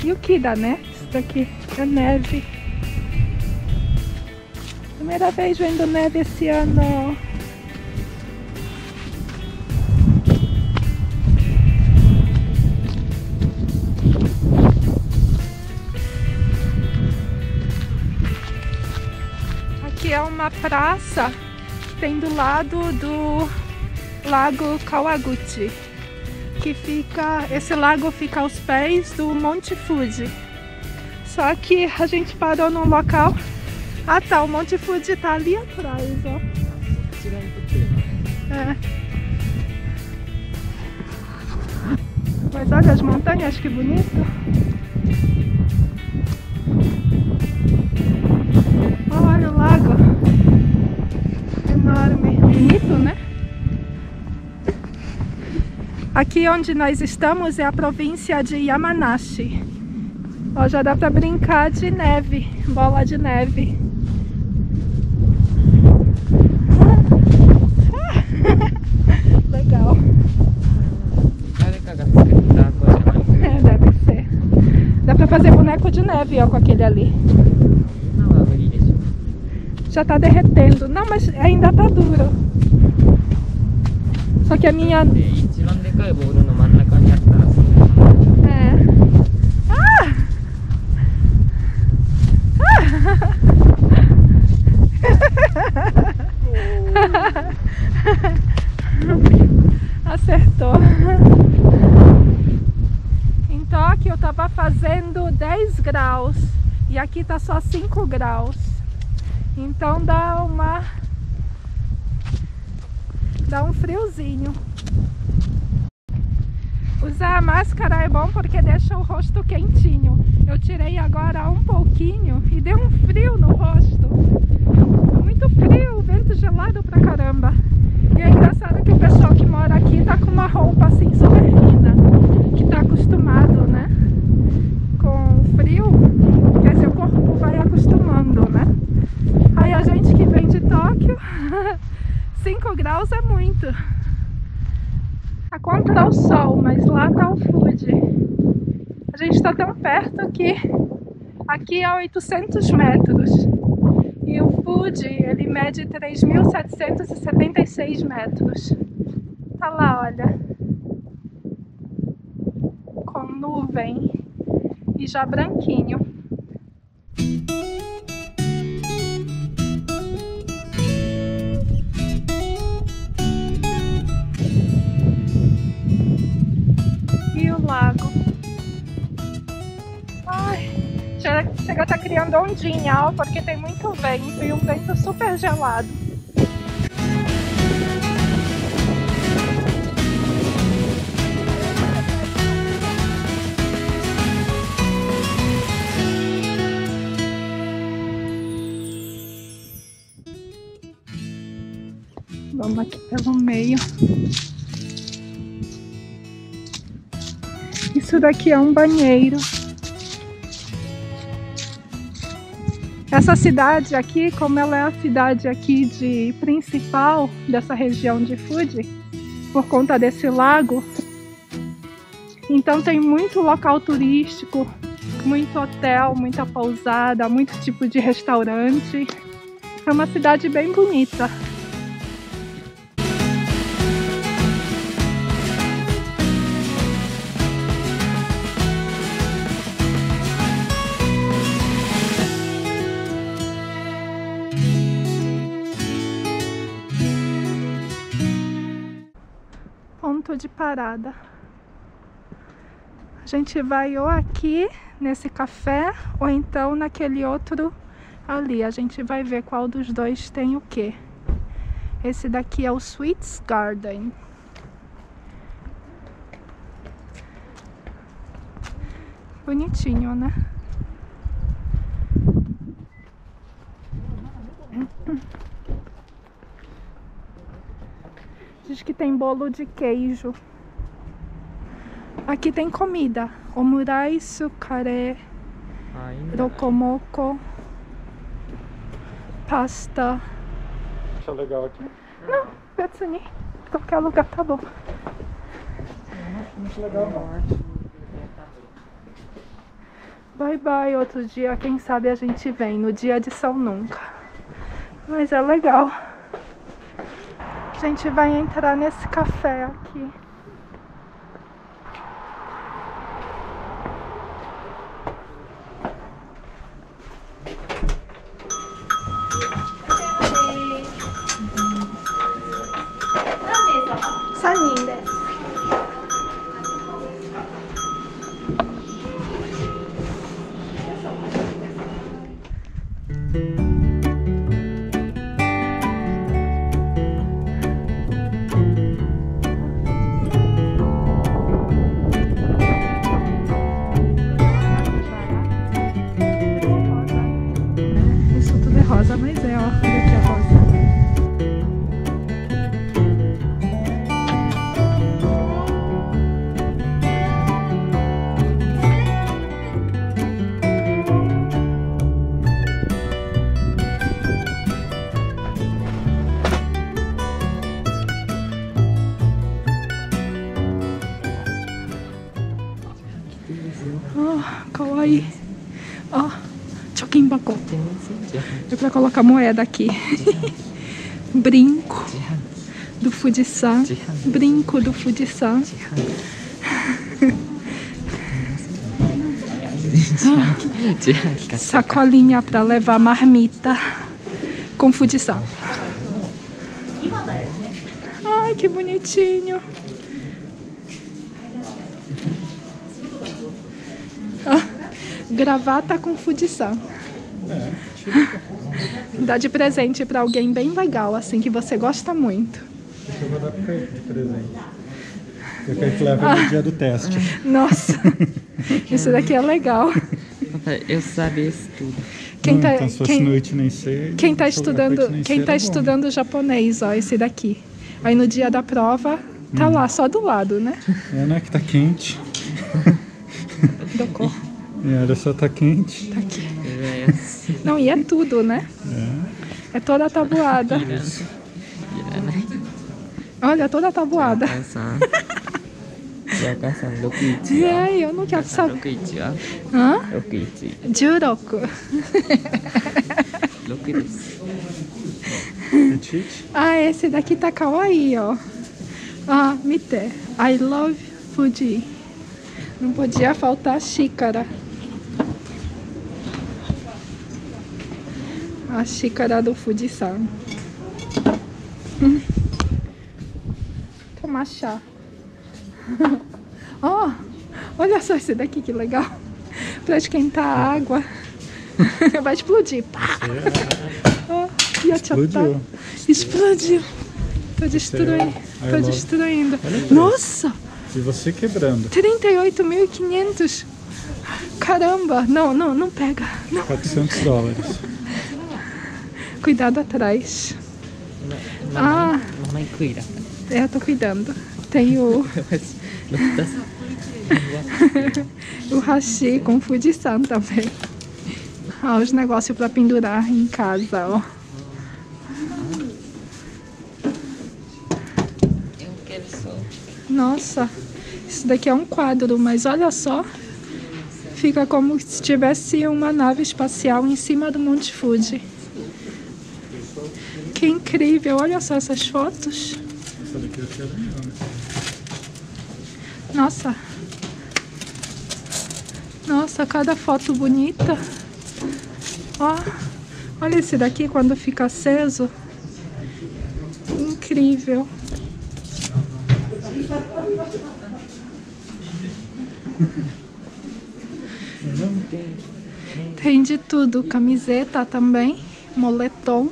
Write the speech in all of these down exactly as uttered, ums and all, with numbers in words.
E o que dá, né? Isso daqui é neve. Primeira vez vendo neve esse ano. Aqui é uma praça que tem do lado do Lago Kawaguchi, que fica, esse lago fica aos pés do Monte Fuji. Só que a gente parou num local. Ah tá, o Monte Fuji tá ali atrás, ó. É. Mas olha as montanhas, que bonito. Olha o lago. Enorme. Bonito, né? Aqui onde nós estamos é a província de Yamanashi. Ó, já dá pra brincar de neve, bola de neve. Legal. É, deve ser. Dá pra fazer boneco de neve, ó, com aquele ali. Já tá derretendo. Não, mas ainda tá duro. Só que a minha... É. Ah! Acertou. Em Tóquio eu tava fazendo dez graus e aqui tá só cinco graus. Então dá uma dá um friozinho. Usar a máscara é bom porque deixa o rosto quentinho. Eu tirei agora um pouquinho e deu um frio no rosto. Muito frio, vento gelado pra caramba. E é engraçado que o pessoal que mora aqui tá com uma roupa assim super fina, que tá acostumado, né, com o frio, quer dizer, o corpo vai acostumando, né? Aí a gente que vem de Tóquio, cinco graus é muito. A conta tá o sol, mas lá tá o Fuji. A gente tá tão perto que aqui é oitocentos metros. E o Fuji, ele mede três mil setecentos e setenta e seis metros. Tá lá, olha. Com nuvem e já branquinho. E o lago. Ai, chega a estar criando ondinha, ó, porque tem muito vento e um vento super gelado. Vamos aqui pelo meio. Isso daqui é um banheiro. Essa cidade aqui, como ela é a cidade aqui de principal dessa região de Fuji, por conta desse lago, então tem muito local turístico, muito hotel, muita pousada, muito tipo de restaurante. É uma cidade bem bonita. Ponto de parada. A gente vai ou aqui nesse café ou então naquele outro ali. A gente vai ver qual dos dois tem o que. Esse daqui é o Sweets Garden. Bonitinho, né? Diz que tem bolo de queijo. Aqui tem comida. Omuraisu, kare, rokomoko, pasta. Acha legal aqui? Não, Betsuni. Qualquer lugar tá bom. Muito legal, não. Bye bye, outro dia, quem sabe a gente vem, no dia de São Nunca. Mas é legal. A gente vai entrar nesse café aqui. Saninde. Isso tudo é rosa, mas é, ó, olha aqui a rosa. Oh, kawaii. Ó, chokinbako. É pra colocar moeda aqui. Brinco do Fujisan. Brinco do Fujisan. Sacolinha pra levar marmita com Fujisan. Ai, que bonitinho. Ah, gravata com Fujisan. É, Dá de presente pra alguém bem legal, assim, que você gosta muito. eu vou dar pro Kaique de presente. O Kaique leva no dia do teste. Nossa, isso daqui é legal. Eu sabia isso tudo. Quem tá, então, se fosse quem, no Itinensei, quem tá o estudando, Itinensei quem tá era bom. estudando japonês, ó, esse daqui. Aí no dia da prova, tá Hum. lá, só do lado, né? É, né? Que tá quente. Docor. É, olha só, tá quente. Tá aqui. É assim. Não, e é tudo, né? É. É toda a tabuada. Olha, toda a tabuada. E aí, eu não quero saber. Hã? Juroku. Petite. Ah, esse daqui tá kawaii, ó. Ah, mite. I love Fuji. Não podia faltar a xícara. A xícara do Fujisan. Hum. Tomar chá. Ó, oh, olha só esse daqui, que legal. Pra esquentar a água. Vai explodir. Pá. Oh, Explodiu. Explodiu. Tô destruindo. Tô love. destruindo. Olha Nossa! E você quebrando. trinta e oito mil e quinhentos. Caramba! Não, não, não pega. Não. quatrocentos dólares. Cuidado atrás. Ah, Mamãe cuida. é, eu tô cuidando. Tem o, o hashi com Fujisan também. Ó, os negócios pra pendurar em casa, ó. Eu quero só. Nossa, isso daqui é um quadro, mas olha só. Fica como se tivesse uma nave espacial em cima do Monte Fuji. Que incrível, olha só essas fotos. Essa daqui eu quero legal, né? Nossa. Nossa, cada foto bonita. Ó, olha esse daqui quando fica aceso. Incrível. Tem de tudo, camiseta também, moletom.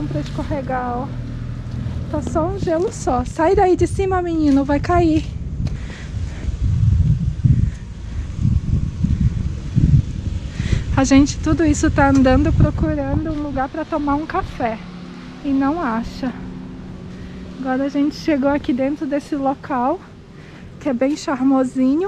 bom pra escorregar, ó. Tá só um gelo só. Sai daí de cima, menino, vai cair. A gente, tudo isso tá andando procurando um lugar pra tomar um café e não acha. Agora a gente chegou aqui dentro desse local, que é bem charmosinho.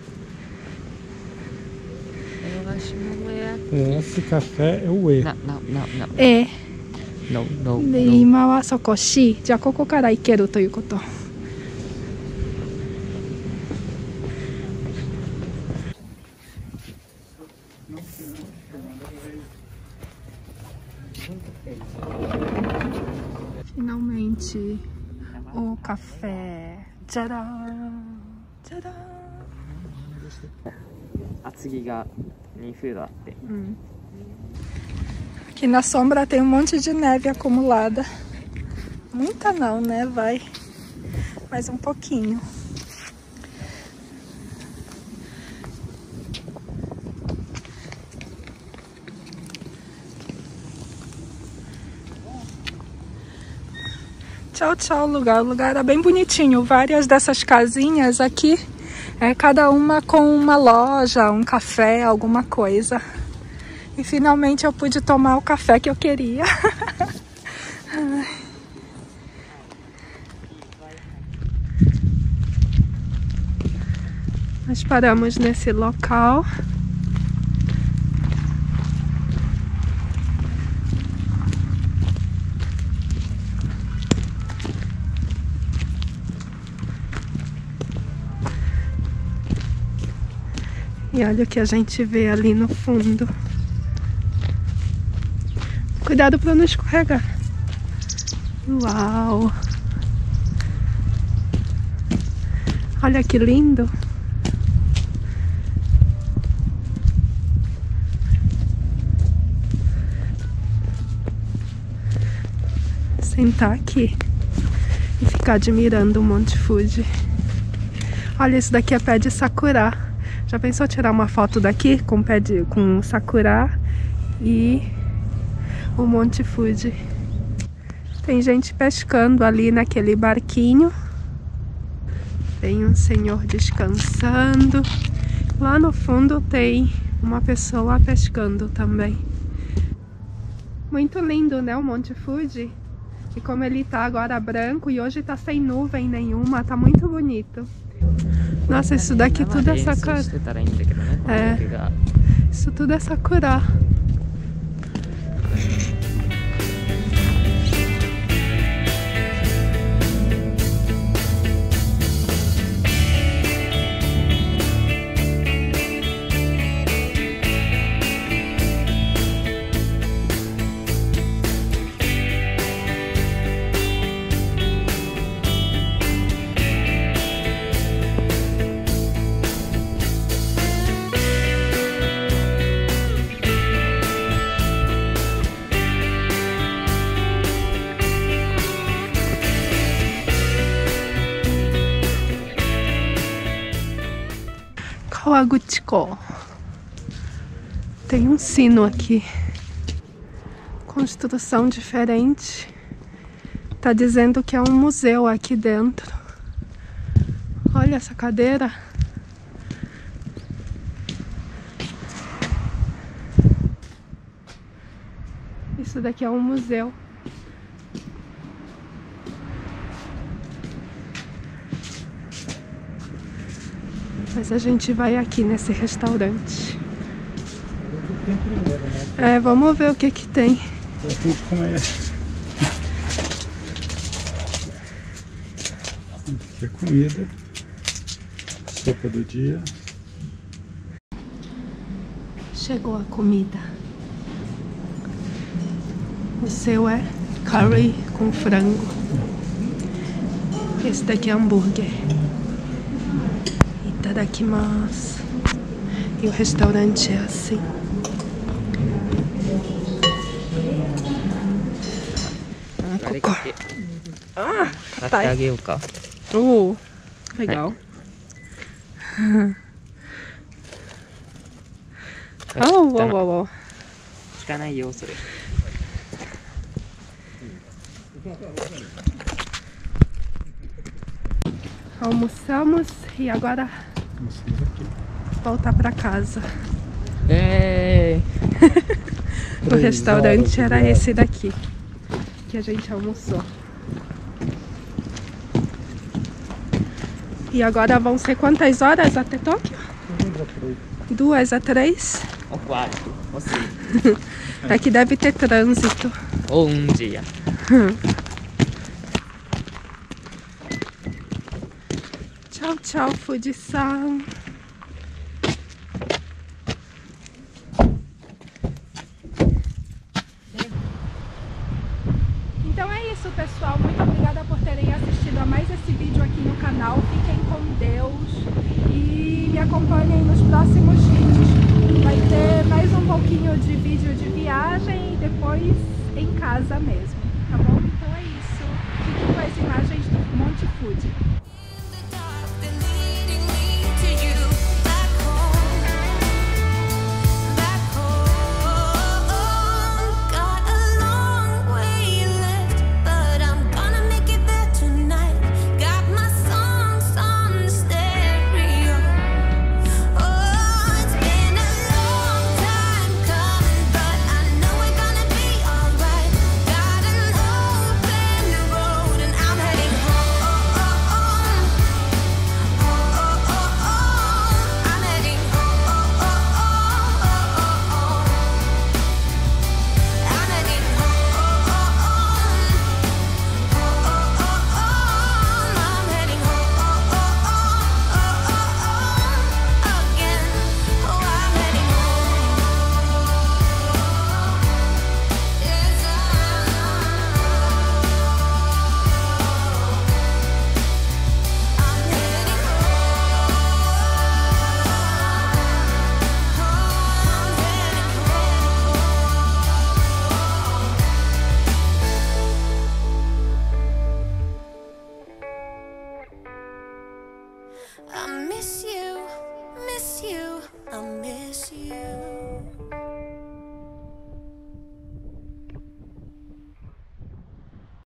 Eu acho que não é. Esse café é o E. Não, não, não, não. É. Não, não, De não. 今はそこ C じゃあここから行けるということ。Finalmente o café. Tcharam! Tcharam! 厚木がにフードあって。 Hum. Aqui na sombra tem um monte de neve acumulada. Muita não, né? Vai mais um pouquinho. Tchau, tchau, lugar. O lugar era bem bonitinho. Várias dessas casinhas aqui, é cada uma com uma loja, um café, alguma coisa. E finalmente eu pude tomar o café que eu queria. Nós paramos nesse local. E olha o que a gente vê ali no fundo. Cuidado para não escorregar. Uau! Olha que lindo! Sentar aqui e ficar admirando o Monte Fuji. Olha, isso daqui é pé de sakura. Já pensou tirar uma foto daqui com pé de com sakura e o Monte Fuji? Tem gente pescando ali naquele barquinho. Tem um senhor descansando. Lá no fundo tem uma pessoa pescando também. Muito lindo, né, o Monte Fuji? E como ele tá agora branco e hoje tá sem nuvem nenhuma, tá muito bonito. Nossa, isso daqui tudo é sakura. É, isso tudo é sakura. Kawaguchiko. Tem um sino aqui. Construção diferente. Tá dizendo que é um museu aqui dentro. Olha essa cadeira. Isso daqui é um museu. Mas a gente vai aqui nesse restaurante. É, vamos ver o que que tem. Aqui é comida. Sopa do dia. Chegou a comida. O seu é curry com frango. Esse daqui é hambúrguer. Itadakimasu. E o restaurante é assim. Ah, tá. Oh, legal. Oh, uau, uau, uau. Almoçamos e agora Começamos aqui. voltar pra casa. É. O Três restaurante horas de era viagem. esse daqui que a gente almoçou. E agora vão ser quantas horas até Tóquio? Duas a três? Ou quatro. Ou cinco. Aqui deve ter trânsito. Ou um dia. Tchau, tchau, Fujisan. Então é isso, pessoal. Muito obrigada por terem assistido a mais esse vídeo aqui no canal. Fiquem com Deus e me acompanhem nos próximos vídeos. Vai ter mais um pouquinho de vídeo de viagem e depois em casa mesmo.